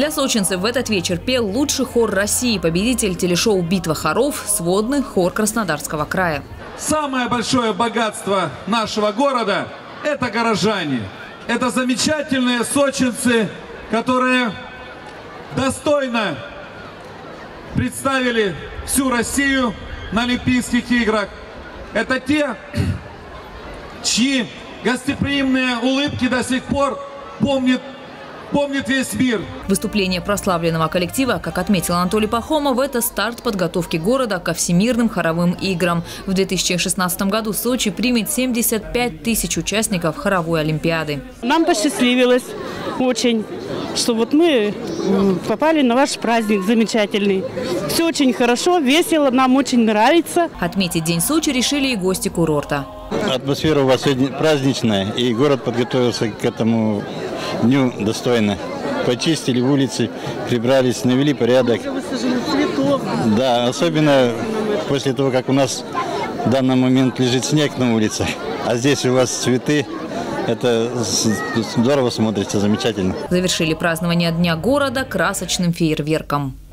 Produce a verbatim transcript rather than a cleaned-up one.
Для сочинцев в этот вечер пел лучший хор России, победитель телешоу «Битва хоров», сводный хор Краснодарского края. Самое большое богатство нашего города – это горожане. Это замечательные сочинцы, которые достойно представили всю Россию на Олимпийских играх. Это те, чьи гостеприимные улыбки до сих пор помнит, помнит весь мир. Выступление прославленного коллектива, как отметил Анатолий Пахомов, это старт подготовки города ко всемирным хоровым играм. В две тысячи шестнадцатом году Сочи примет семьдесят пять тысяч участников хоровой олимпиады. Нам посчастливилось очень, что вот мы попали на ваш праздник замечательный. Все очень хорошо, весело, нам очень нравится. Отметить День Сочи решили и гости курорта. Атмосфера у вас сегодня праздничная, и город подготовился к этому дню достойно. Почистили улицы, прибрались, навели порядок. Да, особенно после того, как у нас в данный момент лежит снег на улице, а здесь у вас цветы. Это здорово смотрится, замечательно. Завершили празднование Дня города красочным фейерверком.